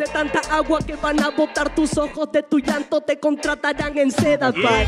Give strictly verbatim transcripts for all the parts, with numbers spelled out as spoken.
De tanta agua que van a botar tus ojos, de tu llanto te contratarán en seda, yeah.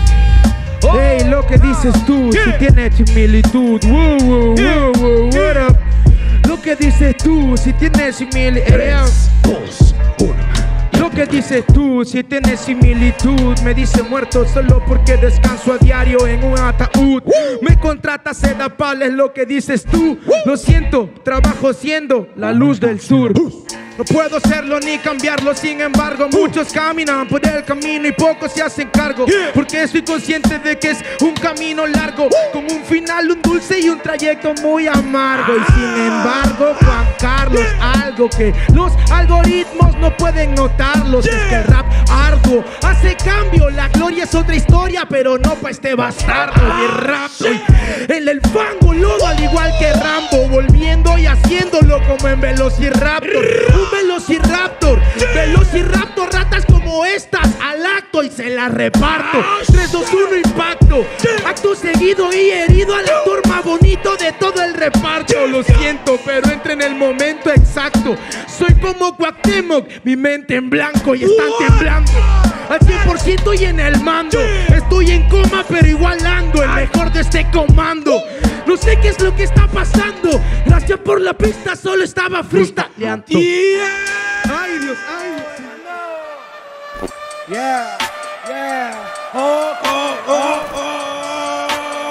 Hey, lo que dices tú, yeah. Si tienes similitud, wow, wow, yeah. wow, wow, what up? Lo que dices tú, si tienes similitud. Tres, dos, uno. Lo que dices tú, si tienes similitud. Me dice muerto solo porque descanso a diario en un ataúd. uh. Me contratas seda pal, es lo que dices tú. uh. Lo siento, trabajo siendo la luz del sur. uh. No puedo serlo ni cambiarlo, sin embargo muchos caminan por el camino y pocos se hacen cargo, porque estoy consciente de que es un camino largo, con un final, un dulce y un trayecto muy amargo. Y sin embargo, Juan Carlos, algo que los algoritmos no pueden notarlos, es que el rap arduo hace cambio. La gloria es otra historia, pero no para este bastardo. Y el rap hoy en el fango lodo, al igual que Rambo, volviendo y haciéndolo como en Velociraptor. Un Velociraptor, Velociraptor, ratas como estas al acto y se las reparto. Tres, dos, uno, impacto. Acto seguido y herido al actor más bonito de todo el reparto. Lo siento, pero entra en el momento exacto. Soy como Cuauhtémoc, mi mente en blanco y están temblando al cien por ciento y en el mando. Estoy en coma, pero igual ando, el mejor de este comando. No sé qué es lo que está pasando. Gracias por la pista, solo estaba freestyleando. Yeah. Ay, Dios, ay, Dios. Yeah, yeah. Oh, oh, oh, oh.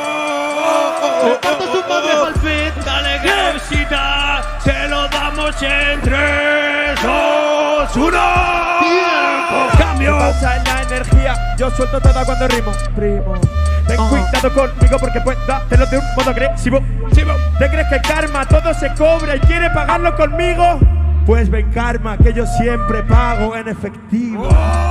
Oh, oh, su madre pa'l fit. Dale, Gauchita. Se lo damos en tres, dos, uno. Cambio. Pasa en la energía. Yo suelto toda cuando rimo. Primo. Ten uh -huh. cuidado conmigo porque puedo hacerlo de un modo agresivo. ¿Te crees que el karma todo se cobra y quiere pagarlo conmigo? Pues ven karma, que yo siempre pago en efectivo.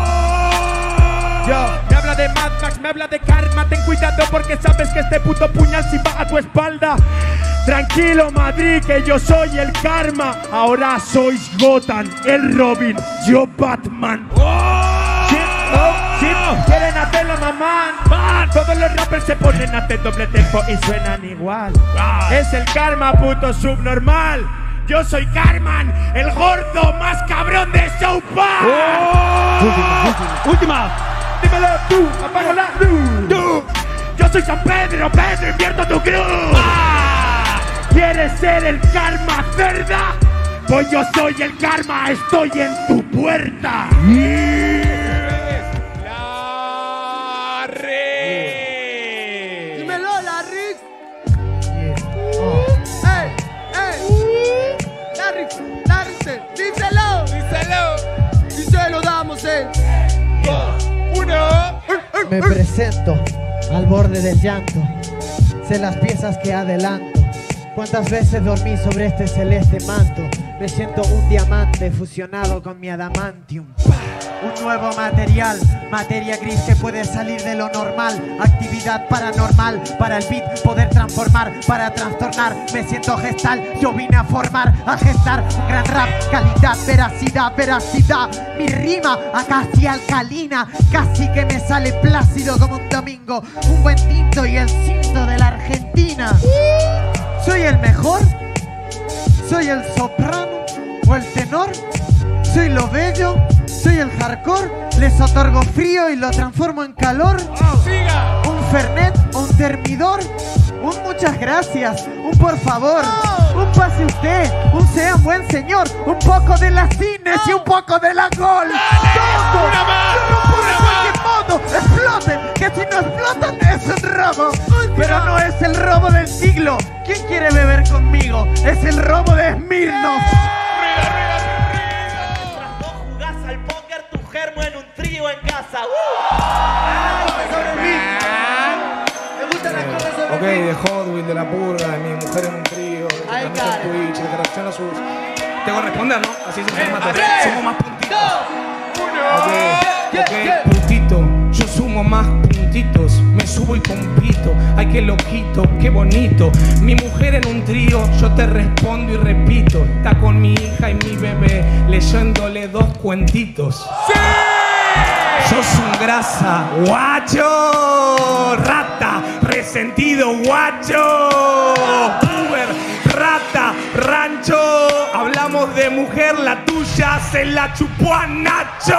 Oh. Yo, me habla de Mad Max, me habla de karma. Ten cuidado porque sabes que este puto puñal si va a tu espalda. Tranquilo Madrid, que yo soy el karma. Ahora sois Gotham, el Robin, yo Batman. Oh. Shit, oh, shit. Quieren hacerlo mamá. Man. Todos los rappers se ponen a hacer doble tempo y suenan igual. Wow. Es el karma, puto subnormal. Yo soy Carman, el gordo más cabrón de South Park. Oh. Última, última. Última. Dímelo tú, apaga la luz. Tú. Yo soy San Pedro, Pedro, invierto tu cruz. Ah. ¿Quieres ser el karma, cerda? Pues yo soy el karma, estoy en tu puerta. Yeah. La Rick. Dímelo, la Rick. Díselo, díselo, y se lo damos en dos, uno. Me presento al borde del llanto, sé las piezas que adelanto. Cuántas veces dormí sobre este celeste manto. Me siento un diamante fusionado con mi adamantium. Un nuevo material, materia gris que puede salir de lo normal. Actividad paranormal, para el beat poder transformar, para trastornar. Me siento gestal, yo vine a formar, a gestar un gran rap. Calidad, veracidad, veracidad. Mi rima a casi alcalina, casi que me sale plácido como un domingo. Un buen tinto y el cinto de la Argentina. ¿Soy el mejor? ¿Soy el soprano o el tenor? ¿Soy lo bello? ¿Soy el hardcore? Les otorgo frío y lo transformo en calor. ¡Siga! ¿Un fernet o un termidor? Un muchas gracias, un por favor, un pase usted, un sea un buen señor, un poco de las cines y un poco de la gol. ¡Todo! ¡Una más! ¡Yo no puedo de cualquier modo! ¡Exploten! ¡Que si no explotan es un robo! Pero no es el robo del siglo. ¿Quién quiere beber conmigo? Es el robo de Smirnoff. Germo en un trío en casa. ¡Uh! Me gustan las cosas sobre Ok, de Hot Wheels, de La Purga, de Mi Mujer en un Trío, de Ay, que cara. Twitch, de que reacciona sus... Tengo que responder, ¿no? Así se llama. Somos más puntitos. Ok, ok, puntito. Yo sumo más puntitos. Me subo y compito. Ay, qué loquito, qué bonito. Mi mujer en un trío, yo te respondo y repito. Está con mi hija y mi bebé, leyéndole dos cuentitos. ¡Sí! Sos un grasa, guacho. Rata, resentido, guacho. Uber, rata, rancho. Hablamos de mujer, la tuya ya se la chupó a Nacho.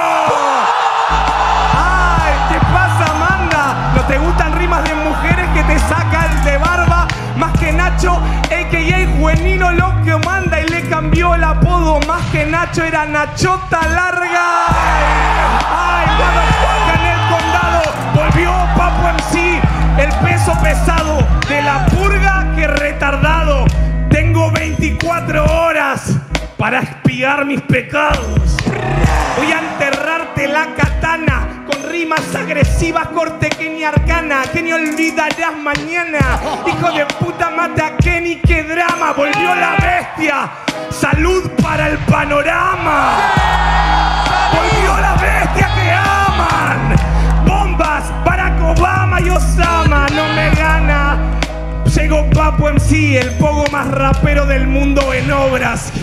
Ay, ¿qué pasa, Amanda? ¿No te gustan rimas de mujeres que te sacan de barba? Más que Nacho, a k a. Juvenino lo que manda y le cambió el apodo. Más que Nacho era Nachota Larga. Ay, motherfucker, en el condado volvió Papo M C. El peso pesado de la purga que retardado. Tengo veinticuatro horas para expiar mis pecados. Voy a enterrarte la katana con rimas agresivas, corte Kenny Arcana. Que ni olvidarás mañana. Hijo de puta, mata a Kenny, qué drama. Volvió la bestia. Salud para el panorama. Volvió la bestia que aman. Bombas, Barack Obama y Osama. No me gana. Llegó Papo M C, el pogo más rapero del mundo en obras.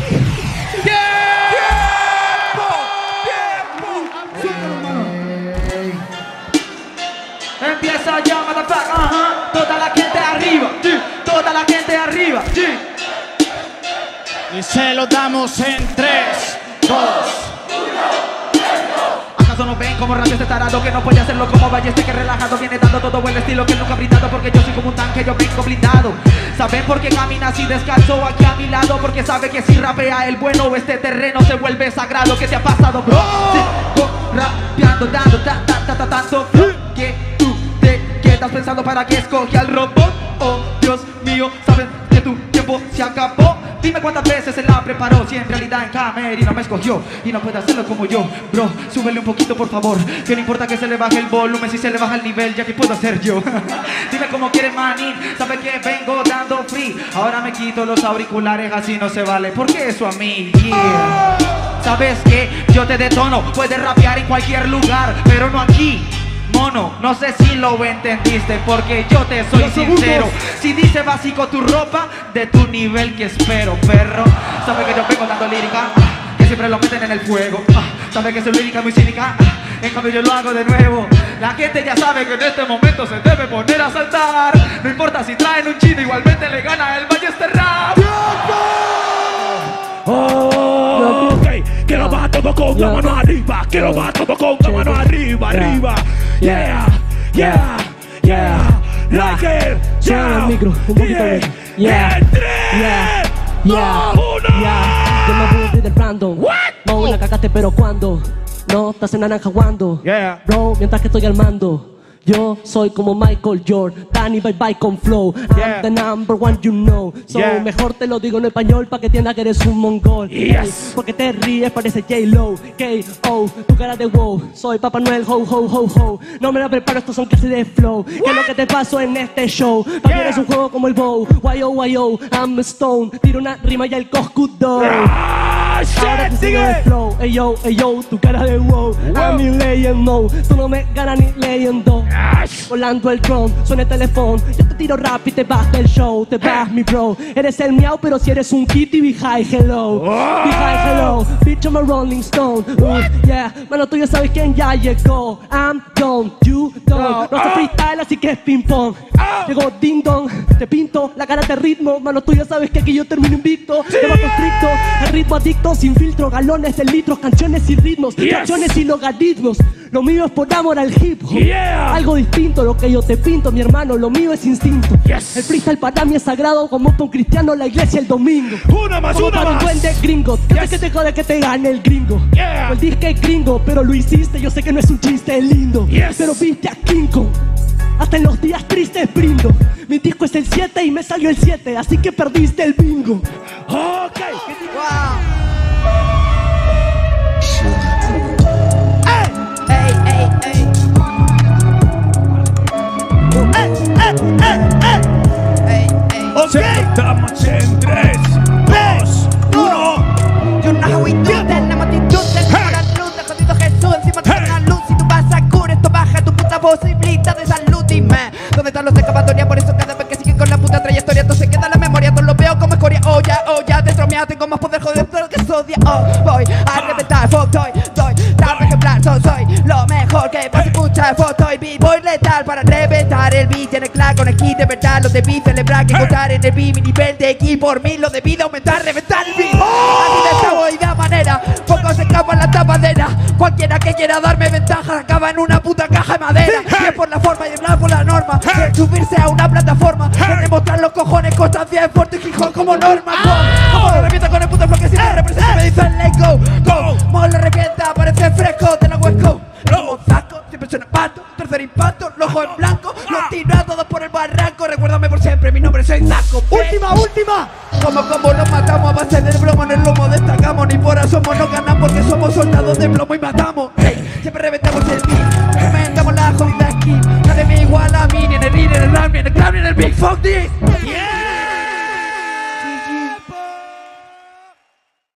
Empieza ya, motherfucker, ajá. Toda la gente arriba, sí. Toda la gente arriba, sí. Y se lo damos en tres, dos, ¿acaso no ven como radio este tarado que no puede hacerlo como Balleste que relajado viene dando todo buen estilo que nunca ha brindado? Porque yo soy como un tanque, yo vengo blindado. ¿Saben por qué camina así descalzo aquí a mi lado? Porque sabe que si rapea el bueno este terreno se vuelve sagrado. ¿Qué te ha pasado, bro? Sigo rapeando, dando ta ta ta ta tanto flow que tú te quedas pensando para que escogí al robot. Oh, Dios mío, sabes que tu tiempo se acabó. Dime cuántas veces él la preparó, si en realidad en camerino me escogió y no puede hacerlo como yo. Bro, súbele un poquito por favor, que no importa que se le baje el volumen, si se le baja el nivel ya que puedo hacer yo. Dime cómo quieres, manín, sabe que vengo dando free. Ahora me quito los auriculares, así no se vale, porque eso a mí, yeah. Sabes que yo te detono, puedes rapear en cualquier lugar, pero no aquí. Mono, no sé si lo entendiste porque yo te soy Los sincero segundos. Si dice básico tu ropa, de tu nivel que espero, perro. Sabe que yo vengo dando lírica, que siempre lo meten en el fuego. Sabe que soy lírica muy cínica, en cambio yo lo hago de nuevo. La gente ya sabe que en este momento se debe poner a saltar. No importa si traen un chino, igualmente le gana el Balleste Rap. Oh, ok, que lo va todo con la mano arriba, que lo va todo con la mano arriba, arriba. Yeah, yeah, yeah, like it, yeah, el micro, un poquito de, yeah, yeah, yeah, yeah. Yo me aburrí del random. No, la cagaste, pero cuando no estás en naranja guando, yeah. Bro, mientras que estoy al mando. Yo soy como Michael Jordan, Danny bye bye con flow. Yeah. I'm the number one, you know. So Yeah. mejor te lo digo en español pa' que entiendas que eres un mongol. Yes. Porque te ríes, parece J-Lo, K O, tu cara de wow. Soy Papá Noel, ho, ho, ho, ho. No me la preparo, estos son clases de flow. ¿Qué es lo que te pasó en este show? Pa' que Yeah. eres un juego como el bow. Y O, Y O, I'm a stone. Tiro una rima y el coscudo. Ah, Ahora te shit, sigo el sigue. flow, ey yo, ey yo, tu cara de wow, a mi leyendo, tú no me ganas ni leyendo. Volando el dron, suena el teléfono, yo te tiro rap y te vas del show, te vas mi bro. Eres el miau, pero si eres un kitty, be high, hello, be high, hello, bitch, I'm a rolling stone, uh, yeah, mano, tú ya sabes quién ya llegó. I'm done, you don't, no hace freestyle, así que es ping pong. Llegó ding dong, te pinto la cara de ritmo, mano, tú ya sabes que aquí yo termino invicto. Te bajo estricto, el ritmo adicto, sin filtro, galones de litros, canciones y ritmos, Yes. canciones y logaritmos. Lo mío es por amor al hip hop. Yeah. Algo distinto, lo que yo te pinto, mi hermano, lo mío es instinto. Yes. El freestyle para mí es sagrado, como para un cristiano la iglesia el domingo. Una más, Como una para un más. duende gringo, ¿qué Yes. que te jode que te gane el gringo? Yeah. O el disque es gringo, pero lo hiciste, yo sé que no es un chiste lindo. Yes. Pero viste a King Kong. Hasta en los días tristes brindo. Mi disco es el siete y me salió el siete, así que perdiste el bingo. Ok. Ey, ey, ey. Ey, ey, ey, ey. Ey, ey. Ok. Estamos en tres, dos, uno. You know how we do that, tenemos actitud, tenemos la luz, de jodido Jesús, encima de una luz. Si tú vas a cura, esto baja tu puta posibilidad de salud. Dime, ¿dónde están los de escapatoria? Por eso cada vez que siguen con la puta trayectoria, esto se queda en la memoria, todo lo veo como escoria. Oh ya, oh ya, dentro mío tengo más poder, joder, todo lo que sodia. Oh, voy a reventar, fuck, soy, soy, tan ejemplar, soy, soy lo mejor que vas a escuchar, fuck, soy, beat, voy letal para reventar el beat, tiene claro con el kit de verdad, lo debí celebrar, que encontrar en el beat, mi nivel de aquí por mí, lo debí de aumentar, reventar el beat. Así de esta voy de manera, pocos se acaba la tapadera. Cualquiera que quiera darme ventaja acaba en una puta caja de madera. Y es por la forma y hablar por la norma. De subirse a una plataforma. De demostrar los cojones, constancia de fuerte y Gijón como norma. Como lo revienta con el puto bloque, si me representa me dicen let go. Go, Mo la revienta, parece fresco de la West Coast. Como un saco, siempre suena pato. Tercer impacto, los ojos en blanco. Los tiro a todos por el barranco. Recuérdame por siempre, mi nombre soy Zaco. Última, última. Como como nos matamos a base del plomo, en el lomo destacamos. Ni por somos, no ganamos porque somos soldados de plomo y matamos. Hey, siempre reventamos el beat, reventamos la jodida aquí. Nadie me iguala a mí, ni en el ring, ni en el rap, ni en el Big Fuck this. Yeah.